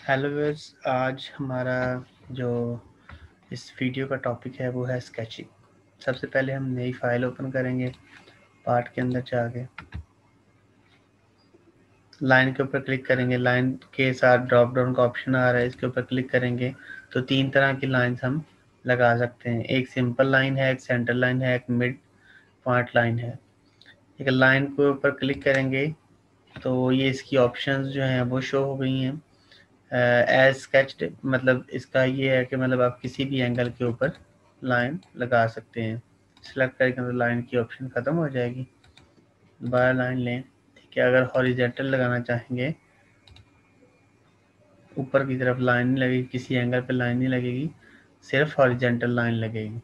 Hello viewers, आज हमारा जो इस वीडियो का टॉपिक है वो है स्केचिंग। सबसे पहले हम नई फाइल ओपन करेंगे। पार्ट के अंदर जाके लाइन के ऊपर क्लिक करेंगे। लाइन के साथ ड्रॉप डाउन का ऑप्शन आ रहा है, इसके ऊपर क्लिक करेंगे तो तीन तरह की लाइन्स हम लगा सकते हैं। एक सिंपल लाइन है, एक सेंटर लाइन है, एक मिड पॉइंट लाइन है। एक लाइन के ऊपर क्लिक करेंगे तो ये इसकी ऑप्शंस जो हैं वो शो हो गई हैं। एज स्केच्ड मतलब इसका ये है कि मतलब आप किसी भी एंगल के ऊपर लाइन लगा सकते हैं। सेलेक्ट करके तो लाइन की ऑप्शन ख़त्म हो जाएगी। दोबारा लाइन लें, ठीक है। अगर हॉरिजेंटल लगाना चाहेंगे, ऊपर की तरफ लाइन नहीं लगेगी, किसी एंगल पे लाइन नहीं लगेगी, सिर्फ हॉरिजेंटल लाइन लगेगी।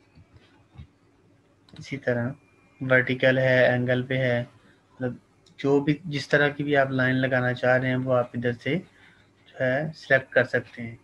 इसी तरह वर्टिकल है, एंगल पे है, मतलब जो भी जिस तरह की भी आप लाइन लगाना चाह रहे हैं वो आप इधर से जो है सिलेक्ट कर सकते हैं।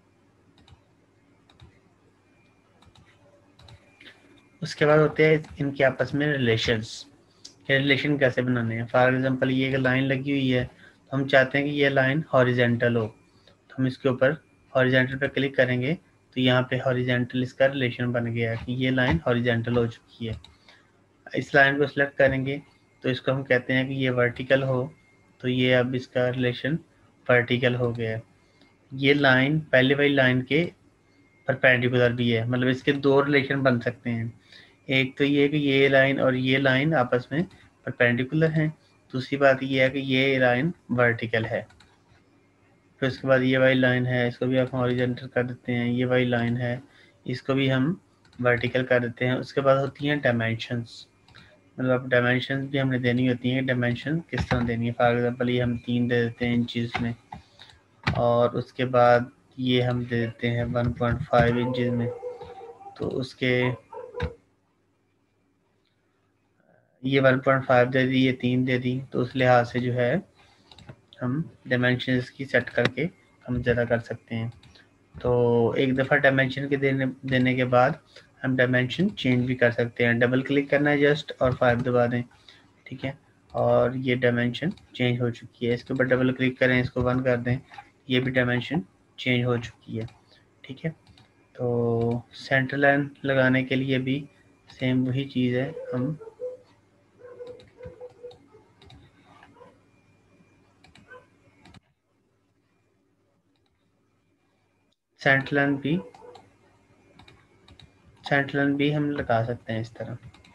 उसके बाद होते हैं इनके आपस में रिलेशंस। रिलेशन कैसे बनाने हैं। फॉर एग्जांपल ये एक लाइन लगी हुई है तो हम चाहते हैं कि ये लाइन हॉरिजेंटल हो, तो हम इसके ऊपर हॉरिजेंटल पे क्लिक करेंगे तो यहाँ पे हॉरिजेंटल इसका रिलेशन बन गया है कि ये लाइन हॉरिजेंटल हो चुकी है। इस लाइन को सिलेक्ट करेंगे तो इसको हम कहते हैं कि ये वर्टिकल हो, तो ये अब इसका रिलेशन वर्टिकल हो गया है। ये लाइन पहले वाली लाइन के परपेंडिकुलर भी है, मतलब इसके दो रिलेशन बन सकते हैं। एक तो ये कि ये लाइन और ये लाइन आपस में परपेंडिकुलर हैं। दूसरी बात ये है कि ये लाइन वर्टिकल है। फिर उसके बाद ये वाली लाइन है, इसको भी आप हॉरिजॉन्टल कर देते हैं। ये वाली लाइन है, इसको भी हम वर्टिकल कर देते हैं। उसके बाद होती हैं डायमेंशंस, मतलब डायमेंशंस भी हमने देनी होती हैं। डायमेंशन किस तरह देनी है, फॉर एग्जांपल ये हम 3 दे देते हैं इंचज़ में, और उसके बाद ये हम दे देते हैं 1.5 इंचज़ में। तो उसके ये 1.5 दे दी, ये 3 दे दी, तो उस लिहाज से जो है हम डायमेंशंस की सेट करके हम ज़्यादा कर सकते हैं। तो एक दफ़ा डायमेंशन के देने के बाद हम डायमेंशन चेंज भी कर सकते हैं। डबल क्लिक करना है जस्ट और 5 दबा दें, ठीक है। और ये डायमेंशन चेंज हो चुकी है। इसके ऊपर डबल क्लिक करें, इसको 1 कर दें, ये भी डायमेंशन चेंज हो चुकी है, ठीक है। तो सेंटर लाइन लगाने के लिए भी सेम वही चीज़ है। हम सेंटर लाइन भी हम लगा सकते हैं इस तरह।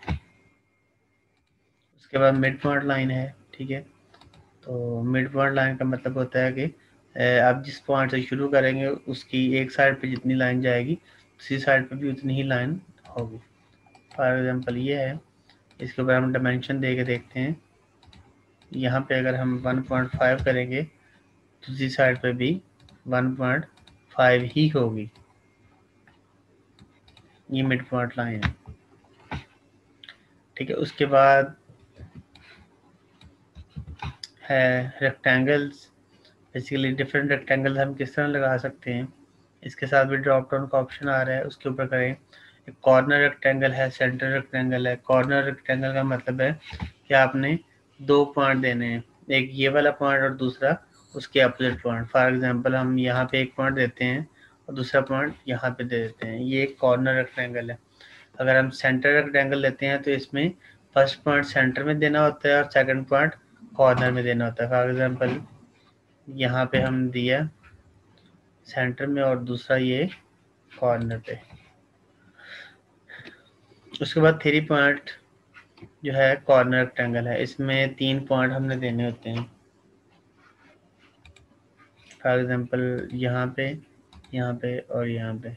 उसके बाद मिड पॉइंट लाइन है, ठीक है। तो मिड पॉइंट लाइन का मतलब होता है कि आप जिस पॉइंट से शुरू करेंगे उसकी एक साइड पे जितनी लाइन जाएगी दूसरी साइड पे भी उतनी ही लाइन होगी। फॉर एग्जांपल ये है, इसके ऊपर हम डायमेंशन दे के देखते हैं। यहाँ पे अगर हम 1.5 करेंगे दूसरी साइड पे भी 1.5 ही होगी। ये मिड पॉइंट लाइन है, ठीक है। उसके बाद है रेक्टेंगल्स। बेसिकली डिफरेंट रेक्टेंगल्स हम किस तरह लगा सकते हैं। इसके साथ भी ड्रॉप डाउन का ऑप्शन आ रहा है, उसके ऊपर करें। एक कॉर्नर रेक्टेंगल है, सेंटर रेक्टेंगल है। कॉर्नर रेक्टेंगल का मतलब है कि आपने 2 पॉइंट देने हैं, एक ये वाला पॉइंट और दूसरा उसके अपोजिट पॉइंट। फॉर एग्जांपल हम यहाँ पे एक पॉइंट देते हैं और दूसरा पॉइंट यहाँ पे दे देते हैं, ये एक कॉर्नर रेक्टेंगल है। अगर हम सेंटर रेक्टेंगल लेते हैं तो इसमें फर्स्ट पॉइंट सेंटर में देना होता है और सेकंड पॉइंट कॉर्नर में देना होता है। फॉर एग्जांपल यहाँ पे हम दिया सेंटर में और दूसरा ये कॉर्नर पे। उसके बाद 3 पॉइंट जो है कॉर्नर रेक्टेंगल है, इसमें 3 पॉइंट हमने देने होते हैं। फॉर एग्जांपल यहाँ पे और यहाँ पे।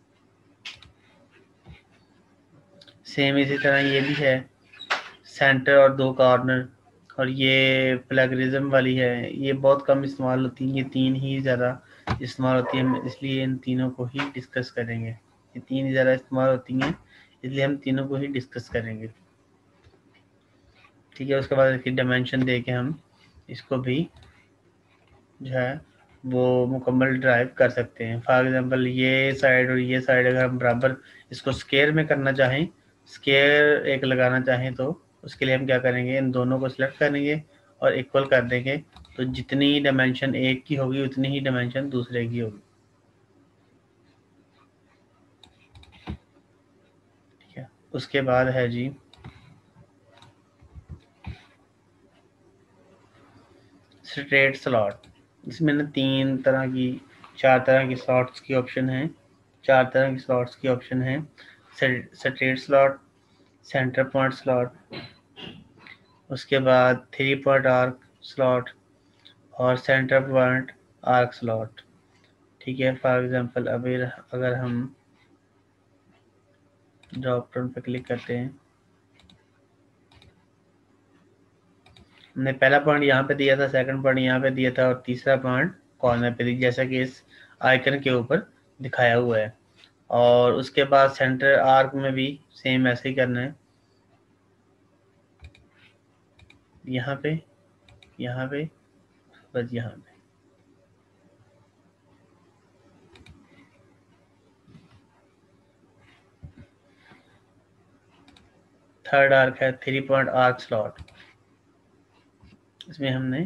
सेम इसी तरह ये भी है, सेंटर और 2 कॉर्नर। और ये प्लेगरिज्म वाली है, ये बहुत कम इस्तेमाल होती है, ये 3 ही ज़्यादा इस्तेमाल होती है, इसलिए इन तीनों को ही डिस्कस करेंगे। ये 3 ज़्यादा इस्तेमाल होती हैं, इसलिए हम तीनों को ही डिस्कस करेंगे, ठीक है। उसके बाद इसकी डायमेंशन दे के हम इसको भी जो है वो मुकम्मल ड्राइव कर सकते हैं। फॉर एग्जांपल ये साइड और ये साइड अगर हम बराबर इसको स्क्वायर में करना चाहें, स्क्वायर एक लगाना चाहें, तो उसके लिए हम क्या करेंगे, इन दोनों को सिलेक्ट करेंगे और इक्वल कर देंगे तो जितनी डायमेंशन एक की होगी उतनी ही डायमेंशन दूसरे की होगी। ठीक है, उसके बाद है जी स्ट्रेट स्लॉट। इसमें ना चार तरह की स्लॉट्स की ऑप्शन है, चार तरह की स्लॉट्स की ऑप्शन है। Straight slot, centre point slot, उसके बाद 3 पॉइंट आर्क स्लॉट और सेंटर पॉइंट आर्क स्लॉट। ठीक है, फॉर एग्जांपल अगर हम ड्रॉप डाउन पे क्लिक करते हैं, हमने पहला पॉइंट यहाँ पे दिया था, सेकंड पॉइंट यहाँ पे दिया था और तीसरा पॉइंट कॉर्नर पे दिया, जैसा कि इस आइकन के ऊपर दिखाया हुआ है। और उसके बाद सेंटर आर्क में भी सेम ऐसे ही करना है, यहाँ पे, यहाँ पे, बस यहाँ पे। थर्ड आर्क है 3 पॉइंट आर्क स्लॉट। इसमें हमने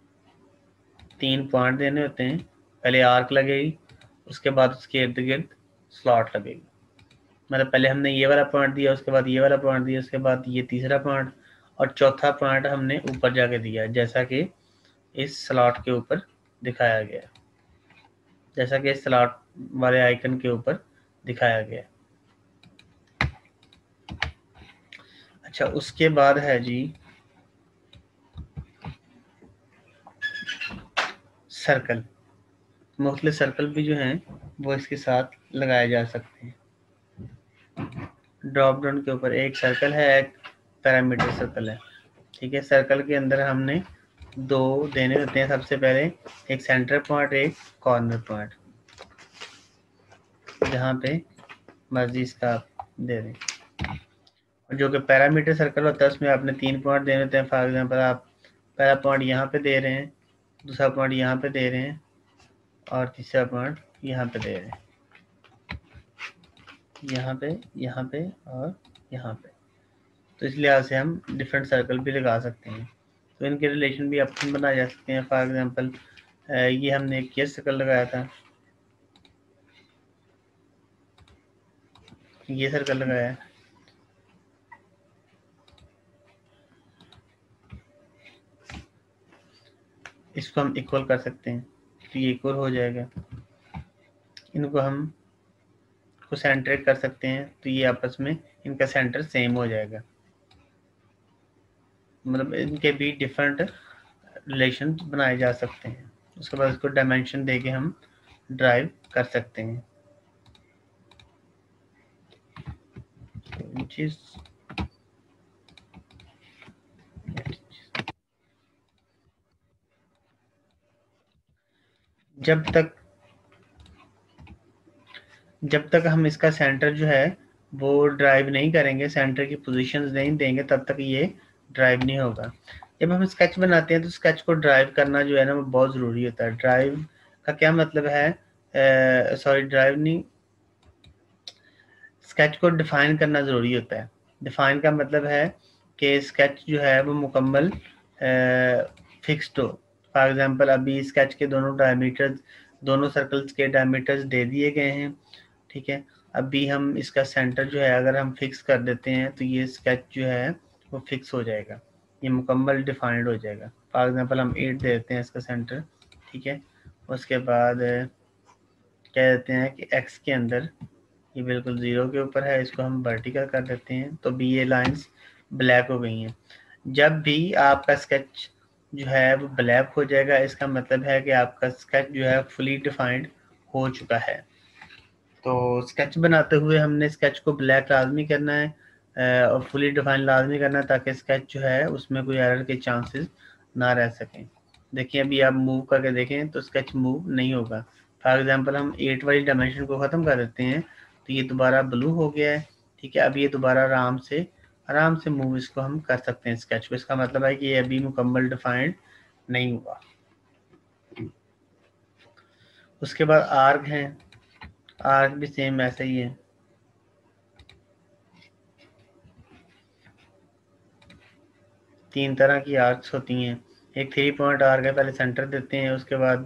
3 पॉइंट देने होते हैं, पहले आर्क लगेगी, उसके बाद उसके इर्द गिर्द स्लॉट लगेगी। मतलब पहले हमने ये वाला पॉइंट दिया, उसके बाद ये वाला पॉइंट दिया, उसके बाद ये तीसरा पॉइंट और चौथा पॉइंट हमने ऊपर जाके दिया, जैसा कि इस स्लॉट के ऊपर दिखाया गया, जैसा कि इस स्लॉट वाले आइकन के ऊपर दिखाया गया। अच्छा, उसके बाद है जी सर्कल। मुख्तलिफ सर्कल भी जो हैं वो इसके साथ लगाए जा सकते हैं। ड्रॉप डाउन के ऊपर एक सर्कल है, एक पैरामीटर सर्कल है। ठीक है, सर्कल के अंदर हमने 2 देने होते हैं। सबसे पहले एक सेंटर पॉइंट, एक कॉर्नर पॉइंट, जहाँ पे मर्जी इसका आप दे दें। और जो कि पैरामीटर सर्कल होता है उसमें आपने 3 पॉइंट देने होते हैं। फॉर एग्जांपल आप पहला पॉइंट यहाँ पे दे रहे हैं, दूसरा पॉइंट यहाँ पे दे रहे हैं और तीसरा पॉइंट यहाँ पे दे रहे हैं, यहाँ पे, यहाँ पे और यहाँ पे। तो इस लिहाज से हम डिफरेंट सर्कल भी लगा सकते हैं। तो इनके रिलेशन भी ऑप्शन बनाए जा सकते हैं। फॉर एग्जांपल ये हमने एक ये सर्कल लगाया था, ये सर्कल लगाया है, इसको हम इक्वल कर सकते हैं तो ये इक्वल हो जाएगा। इनको हम को सेंटरेट कर सकते हैं तो ये आपस में इनका सेंटर सेम हो जाएगा। मतलब इनके भी डिफरेंट रिलेशन बनाए जा सकते हैं। उसके बाद इसको डायमेंशन देके हम ड्राइव कर सकते हैं। चीज जब तक हम इसका सेंटर जो है वो ड्राइव नहीं करेंगे, सेंटर की पोजीशंस नहीं देंगे, तब तक ये ड्राइव नहीं होगा। जब हम स्केच बनाते हैं तो स्केच को ड्राइव करना जो है ना वो बहुत ज़रूरी होता है। ड्राइव का क्या मतलब है, ड्राइव नहीं, स्केच को डिफाइन करना ज़रूरी होता है। डिफाइन का मतलब है कि स्केच जो है वो मुकम्मल फिक्स्ड हो। फॉर एग्जांपल अभी स्केच के दोनों सर्कल्स के डायमीटर्स दे दिए गए हैं। ठीक है, अभी हम इसका सेंटर जो है अगर हम फिक्स कर देते हैं तो ये स्केच जो है वो फिक्स हो जाएगा, ये मुकम्मल डिफाइंड हो जाएगा। फॉर एग्जांपल हम 8 दे देते हैं इसका सेंटर। ठीक है, उसके बाद कह देते हैं कि एक्स के अंदर ये बिल्कुल 0 के ऊपर है, इसको हम वर्टिकल कर देते हैं तो भी ये लाइंस ब्लैक हो गई हैं। जब भी आपका स्केच जो है वो ब्लैक हो जाएगा, इसका मतलब है कि आपका स्केच जो है फुली डिफाइंड हो चुका है। तो स्केच बनाते हुए हमने स्केच को ब्लैक लाजमी करना है और फुली डिफाइन लाजमी करना है, ताकि स्केच जो है उसमें कोई एरर के चांसेस ना रह सकें। देखिए अभी आप मूव करके देखें तो स्केच मूव नहीं होगा। फॉर एग्जांपल हम 8 वाली डायमेंशन को ख़त्म कर देते हैं तो ये दोबारा ब्लू हो गया है। ठीक है, अब ये दोबारा आराम से मूव इसको हम कर सकते हैं स्केच को। इसका मतलब है कि ये अभी मुकम्मल डिफाइंड नहीं हुआ। उसके बाद आर्क हैं, आर्क भी सेम ऐसा ही है। तीन तरह की आर्क्स होती हैं, एक 3 पॉइंट आर्क है, पहले सेंटर देते हैं, उसके बाद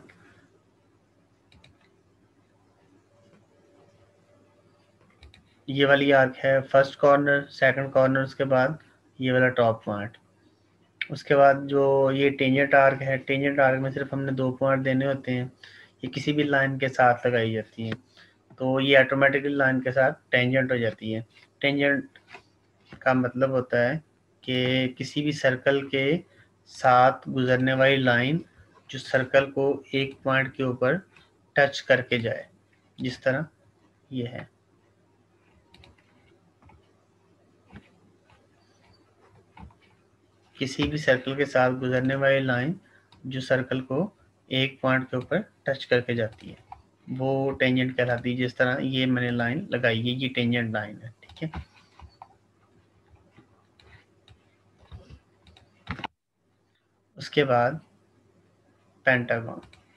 ये वाली आर्क है फर्स्ट कॉर्नर, सेकंड कॉर्नर, उसके बाद ये वाला टॉप पॉइंट। उसके बाद जो ये टेंजेंट आर्क है, टेंजेंट आर्क में सिर्फ हमने 2 पॉइंट देने होते हैं, ये किसी भी लाइन के साथ लगाई जाती है, तो ये ऑटोमेटिकली लाइन के साथ टेंजेंट हो जाती है। टेंजेंट का मतलब होता है कि किसी भी सर्कल के साथ गुजरने वाली लाइन जो सर्कल को एक पॉइंट के ऊपर टच करके जाए, जिस तरह ये है। किसी भी सर्कल के साथ गुजरने वाली लाइन जो सर्कल को एक पॉइंट के ऊपर टच करके जाती है, वो टेंजेंट कहलाती है। जिस तरह ये मैंने लाइन लगाई है, ये टेंजेंट लाइन है, ठीक है। उसके बाद पेंटागन,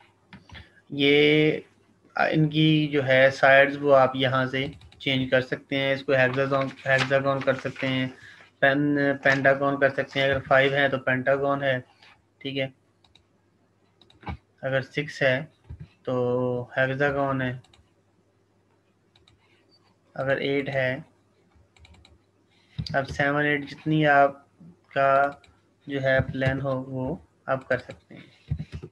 ये इनकी जो है साइड्स वो आप यहाँ से चेंज कर सकते हैं। इसको हेक्सागन कर सकते हैं, पेंटागन कर सकते हैं। अगर 5 है तो पेंटागन है, ठीक है। अगर 6 है तो हेक्सागन है। अगर 8 है, अब 7 8 जितनी आपका जो है प्लान हो वो आप कर सकते हैं।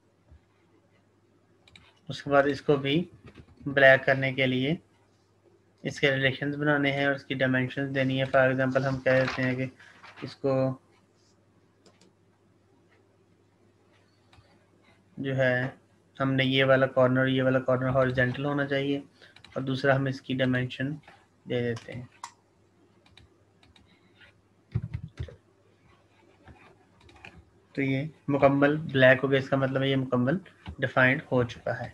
उसके बाद इसको भी ब्लैक करने के लिए इसके रिलेशंस बनाने हैं और इसकी डायमेंशंस देनी है। फॉर एग्जांपल हम कह देते हैं कि इसको जो है हमने ये वाला कॉर्नर हॉरिजॉन्टल होना चाहिए, और दूसरा हम इसकी डायमेंशन दे देते हैं। तो ये मुकम्मल ब्लैक हो गया, इसका मतलब ये मुकम्मल डिफाइंड हो चुका है।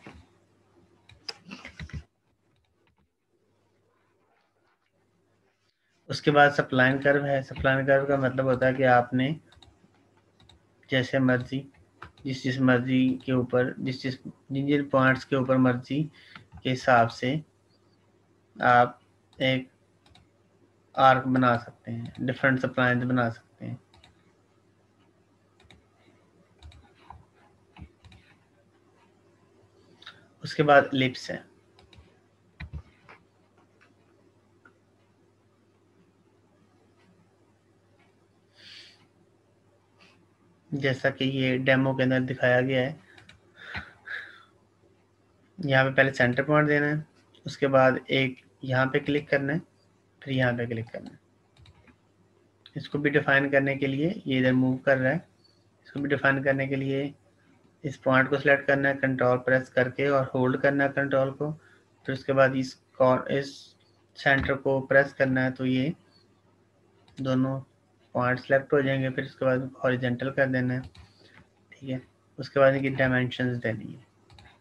उसके बाद सप्लाइन कर्व है। सप्लाइन कर्व का मतलब होता है कि आपने जैसे मर्जी जिस मर्जी के ऊपर जिन जिन पॉइंट्स के ऊपर मर्जी के हिसाब से आप एक आर्क बना सकते हैं, डिफरेंट सप्लाइंस बना सकते हैं। उसके बाद लिप्स है। जैसा कि ये डेमो के अंदर दिखाया गया है, यहाँ पे पहले सेंटर पॉइंट देना है, उसके बाद एक यहाँ पे क्लिक करना है, फिर यहाँ पे क्लिक करना है। इसको भी डिफाइन करने के लिए ये इधर मूव कर रहा है, इसको भी डिफाइन करने के लिए इस पॉइंट को सिलेक्ट करना है, कंट्रोल प्रेस करके और होल्ड करना है कंट्रोल को, फिर उसके बाद इस सेंटर को प्रेस करना है, तो ये दोनों पॉइंट सेलेक्ट हो जाएंगे। फिर उसके बाद हॉरिजॉन्टल कर देना है, ठीक है। उसके बाद इनकी डायमेंशंस देनी है।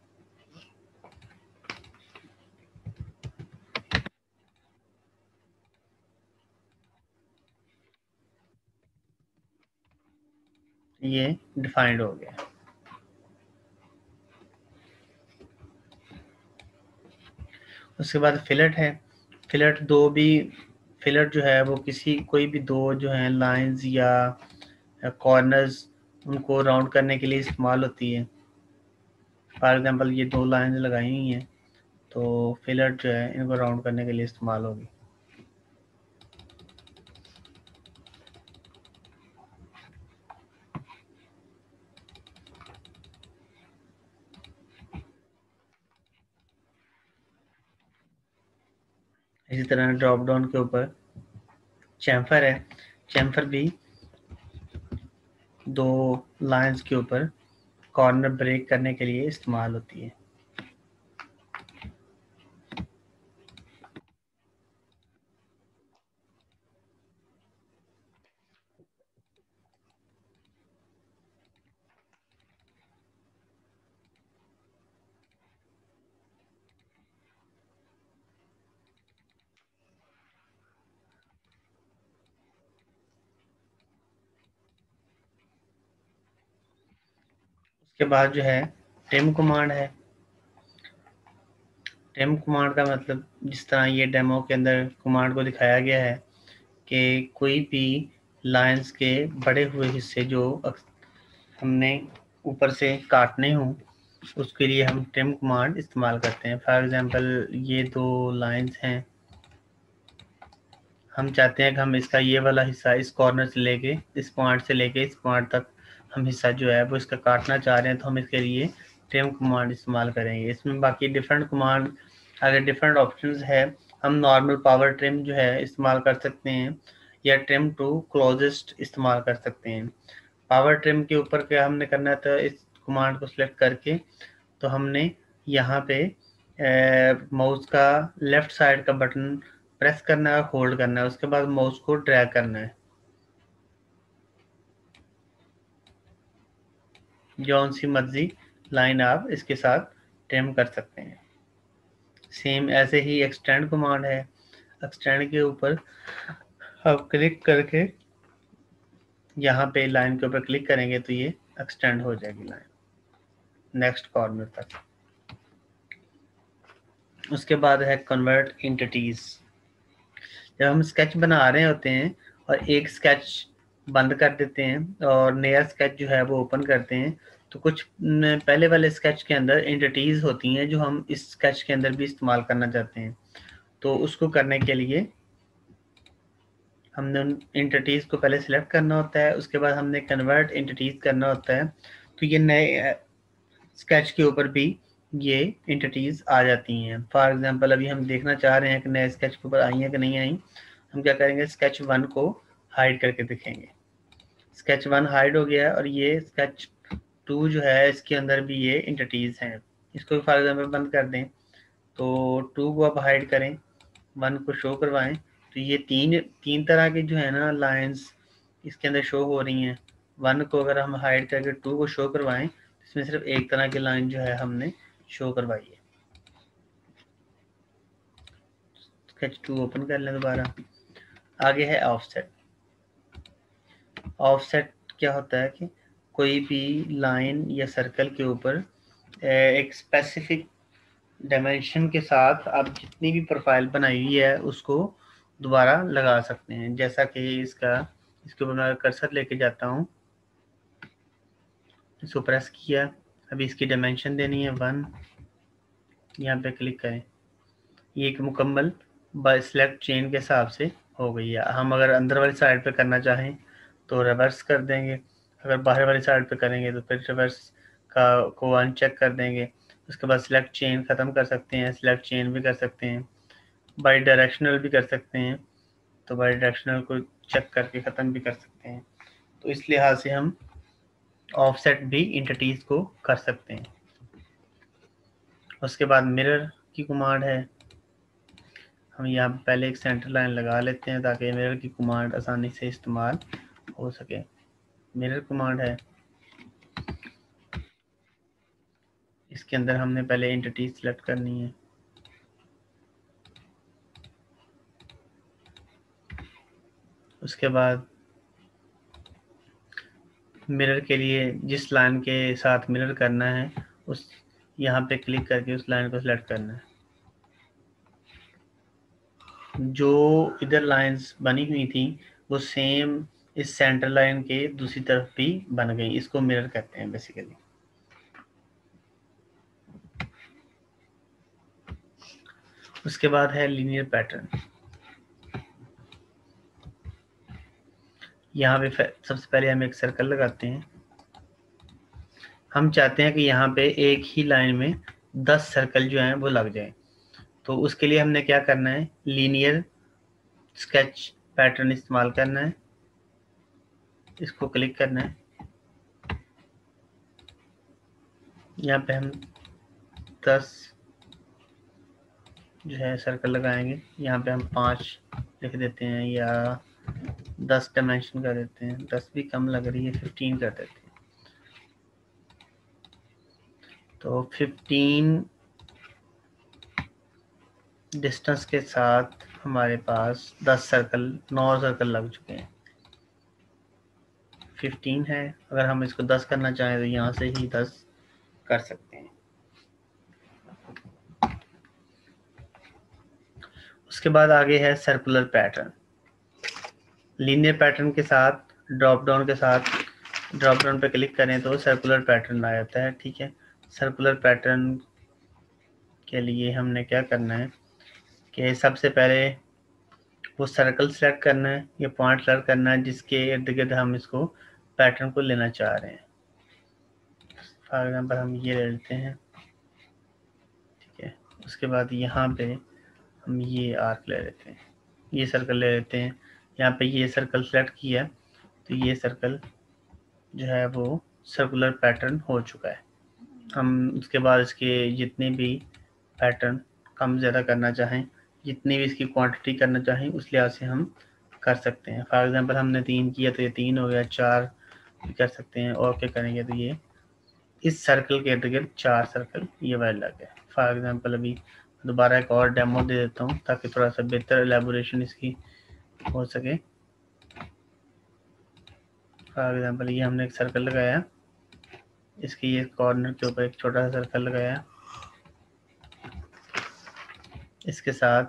ये डिफाइंड हो गया। उसके बाद फिलेट है। फिलेट फिलेट जो है वो कोई भी दो जो है लाइंस या कॉर्नर्स उनको राउंड करने के लिए इस्तेमाल होती है। फॉर एग्जांपल ये 2 लाइंस लगाई हुई हैं, तो फिलेट जो है इनको राउंड करने के लिए इस्तेमाल होगी। इसी तरह ड्रॉप डाउन के ऊपर चैम्फर है। चैम्फर भी 2 लाइंस के ऊपर कॉर्नर ब्रेक करने के लिए इस्तेमाल होती है। उसके बाद जो है ट्रिम कमांड है। ट्रिम कमांड का मतलब जिस तरह ये डेमो के अंदर कमांड को दिखाया गया है कि कोई भी लाइंस के बड़े हुए हिस्से जो हमने ऊपर से काटने हों उसके लिए हम ट्रिम कमांड इस्तेमाल करते हैं। फॉर एग्जांपल ये 2 लाइंस हैं, हम चाहते हैं कि हम इसका ये वाला हिस्सा इस कॉर्नर से लेके इस पॉइंट से लेके इस पॉइंट तक हम हिस्सा जो है वो इसका काटना चाह रहे हैं, तो हम इसके लिए ट्रिम कमांड इस्तेमाल करेंगे। इसमें बाकी डिफरेंट कमांड, अगर डिफरेंट ऑप्शंस है, हम नॉर्मल पावर ट्रिम जो है इस्तेमाल कर सकते हैं या ट्रिम टू क्लोजेस्ट इस्तेमाल कर सकते हैं। पावर ट्रिम के ऊपर क्या हमने करना था, इस कमांड को सिलेक्ट करके तो हमने यहाँ पे माउस का लेफ्ट साइड का बटन प्रेस करना है, होल्ड करना है, उसके बाद माउस को ड्रैग करना है, जौन सी मर्जी लाइन आप इसके साथ ट्रिम कर सकते हैं। सेम ऐसे ही एक्सटेंड कमांड है, एक्सटेंड के ऊपर आप क्लिक करके यहाँ पे लाइन के ऊपर क्लिक करेंगे तो ये एक्सटेंड हो जाएगी लाइन नेक्स्ट कॉर्नर तक। उसके बाद है कन्वर्ट एंटिटीज। जब हम स्केच बना रहे होते हैं और एक स्केच बंद कर देते हैं और नया स्केच जो है वो ओपन करते हैं, तो कुछ पहले वाले स्केच के अंदर एंटिटीज होती हैं जो हम इस स्केच के अंदर भी इस्तेमाल करना चाहते हैं। तो उसको करने के लिए हमने उन एंटिटीज को पहले सिलेक्ट करना होता है, उसके बाद हमने कन्वर्ट एंटिटीज करना होता है, तो ये नए स्केच के ऊपर भी ये एंटिटीज आ जाती हैं। फॉर एग्जांपल अभी हम देखना चाह रहे हैं कि नए स्केच के ऊपर आई हैं कि नहीं आई, हम क्या करेंगे, स्केच 1 को हाइड करके दिखेंगे। स्केच 1 हाइड हो गया और ये स्केच 2 जो है इसके अंदर भी ये एंटिटीज हैं। इसको फॉर एग्जांपल बंद कर दें तो 2 को आप हाइड करें, 1 को शो करवाएं, तो ये तीन तरह की जो है ना लाइंस इसके अंदर शो हो रही हैं। 1 को अगर हम हाइड करके 2 को शो करवाएं, इसमें सिर्फ एक तरह की लाइन जो है हमने शो करवाई है। स्केच 2 ओपन कर लें दोबारा। आगे है ऑफसेट। ऑफसेट क्या होता है कि कोई भी लाइन या सर्कल के ऊपर एक स्पेसिफिक डायमेंशन के साथ आप जितनी भी प्रोफाइल बनाई हुई है उसको दोबारा लगा सकते हैं। जैसा कि इसके ऊपर मैं कर्सर लेके जाता हूँ, इसको प्रेस किया, अभी इसकी डायमेंशन देनी है 1, यहाँ पे क्लिक करें, ये एक मुकम्मल बाय सिलेक्ट चेन के हिसाब से हो गई है। हम अगर अंदर वाली साइड पे करना चाहें तो रिवर्स कर देंगे, अगर बाहर वाली साइड पे करेंगे तो फिर रिवर्स को अनचेक कर देंगे। उसके बाद सिलेक्ट चेन ख़त्म कर सकते हैं, सिलेक्ट चेन भी कर सकते हैं, बाई डायरेक्शनल भी कर सकते हैं, तो बाई डायरेक्शनल को चेक करके ख़त्म भी कर सकते हैं। तो इस लिहाज से हम ऑफसेट भी एंटिटीज़ को कर सकते हैं। उसके बाद मिरर की कमांड है, हम यहाँ पहले एक सेंटर लाइन लगा लेते हैं ताकि मिरर की कमांड आसानी से इस्तेमाल हो सके। मिरर कमांड है, इसके अंदर हमने पहले एंटिटी सिलेक्ट करनी है, उसके बाद मिरर के लिए जिस लाइन के साथ मिरर करना है उस यहाँ पे क्लिक करके उस लाइन को सिलेक्ट करना है। जो इधर लाइंस बनी हुई थी वो सेम इस सेंटर लाइन के दूसरी तरफ भी बन गई, इसको मिरर कहते हैं बेसिकली। उसके बाद है लीनियर पैटर्न। यहाँ पे सबसे पहले हम एक सर्कल लगाते हैं। हम चाहते हैं कि यहाँ पे एक ही लाइन में 10 सर्कल जो हैं वो लग जाएं, तो उसके लिए हमने क्या करना है, लीनियर स्केच पैटर्न इस्तेमाल करना है, इसको क्लिक करना है, यहाँ पे हम 10 जो है सर्कल लगाएंगे। यहाँ पे हम 5 लिख देते हैं या 10 डायमेंशन कर देते हैं, 10 भी कम लग रही है, 15 कर देते हैं। तो 15 डिस्टेंस के साथ हमारे पास 9 सर्कल लग चुके हैं। 15 है, अगर हम इसको 10 करना चाहें तो यहाँ से ही 10 कर सकते हैं। उसके बाद आगे है सर्कुलर पैटर्न। लीनियर पैटर्न के साथ ड्रॉप डाउन के साथ ड्रॉप डाउन पे क्लिक करें तो सर्कुलर पैटर्न आ जाता है। ठीक है, सर्कुलर पैटर्न के लिए हमने क्या करना है कि सबसे पहले वो सर्कल सेलेक्ट करना है या पॉइंट सेलेक्ट करना है जिसके इर्द गिर्द हम इसको पैटर्न को लेना चाह रहे हैं। फॉर एग्जांपल हम ये ले लेते हैं। ठीक है, उसके बाद यहाँ पे हम ये आर्क ले लेते हैं, ये सर्कल ले लेते हैं। यहाँ पे ये सर्कल सेलेक्ट किया तो ये सर्कल जो है वो सर्कुलर पैटर्न हो चुका है। हम उसके बाद इसके जितने भी पैटर्न कम ज़्यादा करना चाहें, जितनी भी इसकी क्वांटिटी करना चाहें उस लिहाज से हम कर सकते हैं। फॉर एग्जांपल हमने 3 किया तो ये 3 हो गया, 4 भी कर सकते हैं। और क्या करेंगे तो ये इस सर्कल के इर्द गिर्द 4 सर्कल ये वाले लग गए। फॉर एग्जांपल अभी दोबारा एक और डेमो दे देता हूँ ताकि थोड़ा सा बेहतर एलेबोरेशन इसकी हो सके। फॉर एग्जांपल ये हमने एक सर्कल लगाया, इसके ये कॉर्नर के ऊपर एक छोटा सा सर्कल लगाया, इसके साथ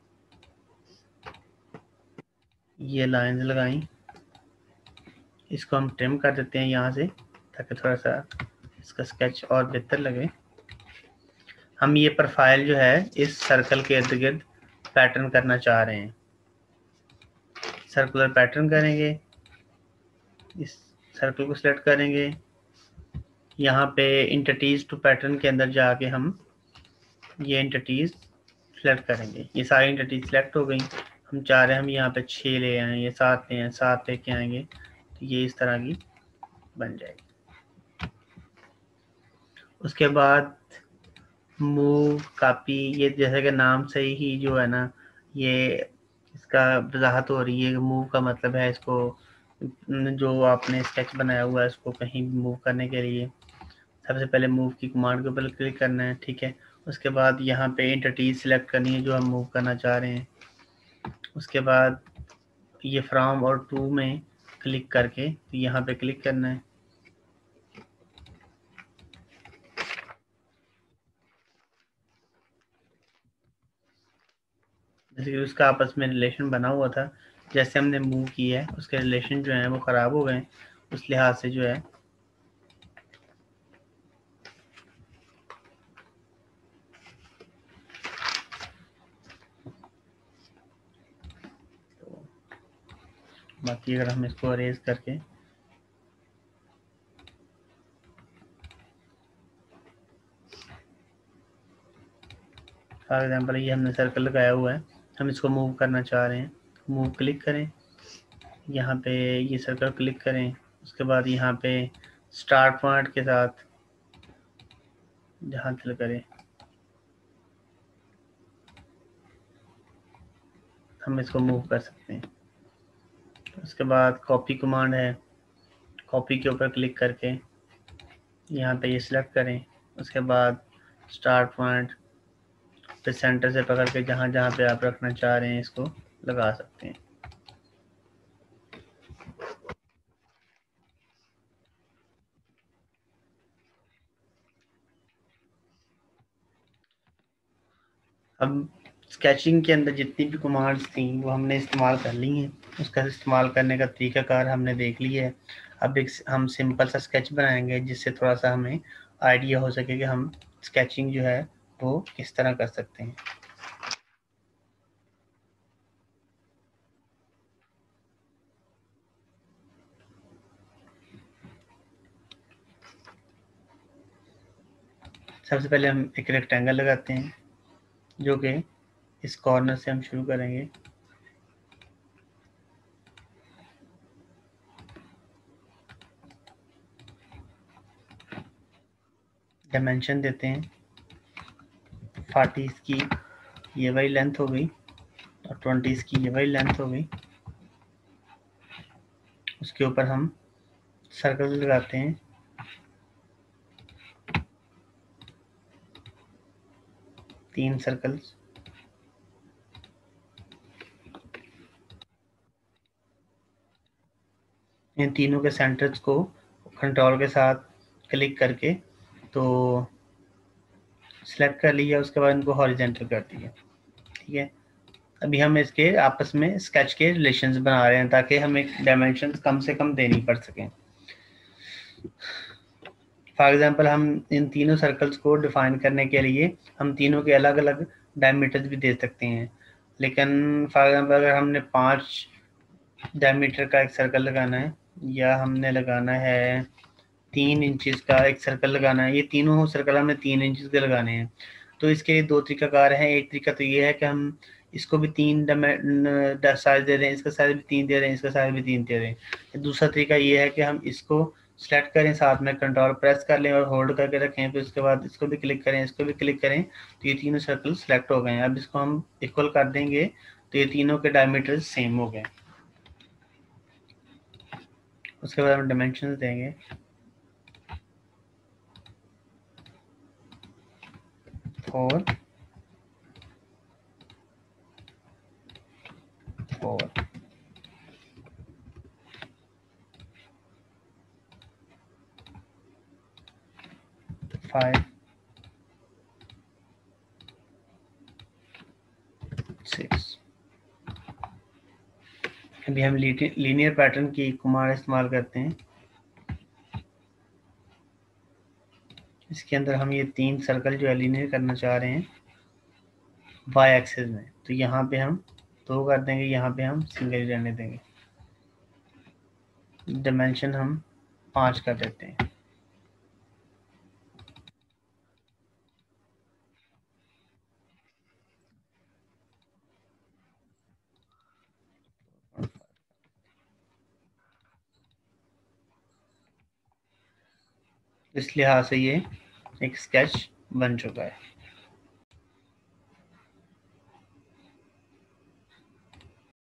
ये लाइंस लगाई, इसको हम ट्रिम कर देते हैं यहाँ से ताकि थोड़ा सा इसका स्केच और बेहतर लगे। हम ये प्रोफाइल जो है इस सर्कल के इर्द गिर्द पैटर्न करना चाह रहे हैं। सर्कुलर पैटर्न करेंगे, इस सर्कल को सिलेक्ट करेंगे, यहाँ पे एंटिटीज टू पैटर्न के अंदर जाके हम ये एंटिटीज सिलेक्ट करेंगे। ये सारी एंटिटीज सिलेक्ट हो गई। हम चाह रहे हैं हम यहाँ पे 6 ले आए, ये 7 ले आए, 7 लेके आएंगे तो ये इस तरह की बन जाएगी। उसके बाद मूव कॉपी, ये जैसे कि नाम से ही जो है ना ये इसका वजाहत हो रही है। मूव का मतलब है इसको जो आपने स्केच बनाया हुआ है इसको कहीं मूव करने के लिए सबसे पहले मूव की कमांड के ऊपर क्लिक करना है। ठीक है, उसके बाद यहाँ पे एंटिटीज सिलेक्ट करनी है जो हम मूव करना चाह रहे हैं। उसके बाद ये फ्रॉम और टू में क्लिक करके तो यहाँ पे क्लिक करना है। जैसे कि उसका आपस में रिलेशन बना हुआ था, जैसे हमने मूव किया है उसके रिलेशन जो है वो ख़राब हो गए, उस लिहाज से जो है बाकी अगर हम इसको अरेज करके फॉर एग्जांपल ये हमने सर्कल लगाया हुआ है, हम इसको मूव करना चाह रहे हैं, मूव क्लिक करें, यहाँ पे ये सर्कल क्लिक करें, उसके बाद यहाँ पे स्टार्ट पॉइंट के साथ जहाँ क्लिक करें हम इसको मूव कर सकते हैं। उसके बाद कॉपी कमांड है, कॉपी के ऊपर क्लिक करके यहाँ पे ये सिलेक्ट करें, उसके बाद स्टार्ट पॉइंट पे सेंटर से पकड़ के जहाँ जहाँ पे आप रखना चाह रहे हैं इसको लगा सकते हैं। अब स्केचिंग के अंदर जितनी भी कमांड्स थी वो हमने इस्तेमाल कर ली हैं, उसका इस्तेमाल करने का तरीकाकार हमने देख लिया है। अब एक हम सिंपल सा स्केच बनाएंगे जिससे थोड़ा सा हमें आइडिया हो सके कि हम स्केचिंग जो है वो किस तरह कर सकते हैं। सबसे पहले हम एक रेक्टेंगल लगाते हैं जो कि इस कॉर्नर से हम शुरू करेंगे। डायमेंशन देते हैं 40 की ये वही लेंथ हो गई और 20 की ये वही लेंथ हो गई। उसके ऊपर हम सर्कल लगाते हैं, तीन सर्कल्स, इन तीनों के सेंटर्स को कंट्रोल के साथ क्लिक करके तो सिलेक्ट कर लिया, उसके बाद इनको हॉरिजेंटल कर दिया। ठीक है, अभी हम इसके आपस में स्केच के रिलेशंस बना रहे हैं ताकि हमें डायमेंशंस कम से कम देनी पड़ सकें। फॉर एग्जांपल हम इन तीनों सर्कल्स को डिफाइन करने के लिए हम तीनों के अलग अलग डायमीटर्स भी दे सकते हैं, लेकिन फॉर एग्जांपल अगर हमने 5 डायमीटर का एक सर्कल लगाना है, या हमने लगाना है 3 इंचेस का एक सर्कल लगाना है, ये तीनों सर्कल हमने 3 इंचेस के लगाने हैं, तो इसके लिए 2 तरीकाकार हैं। एक तरीका तो ये है कि हम इसको भी 3 साइज दे रहे हैं, इसका साइज भी 3 दे रहे हैं, इसका साइज भी 3 दे रहे हैं। दूसरा तरीका ये है कि हम इसको सेलेक्ट करें, साथ में कंट्रोल प्रेस कर लें और होल्ड करके रखें, फिर उसके बाद इसको भी क्लिक करें, इसको भी क्लिक करें, तो ये तीनों सर्कल सेलेक्ट हो गए हैं। अब इसको हम इक्वल कर देंगे तो ये तीनों के डायमीटर सेम हो गए। उसके बाद हम डायमेंशन देंगे 4 4 5 6। अभी हम लीनियर पैटर्न की कुमार इस्तेमाल करते हैं। इसके अंदर हम ये 3 सर्कल जो है लीनियर करना चाह रहे हैं वाई एक्सिस में, तो यहाँ पे हम 2 कर देंगे, यहाँ पे हम सिंगल रहने देंगे। डायमेंशन हम 5 कर देते हैं। इस लिहाज से ये एक स्केच बन चुका है।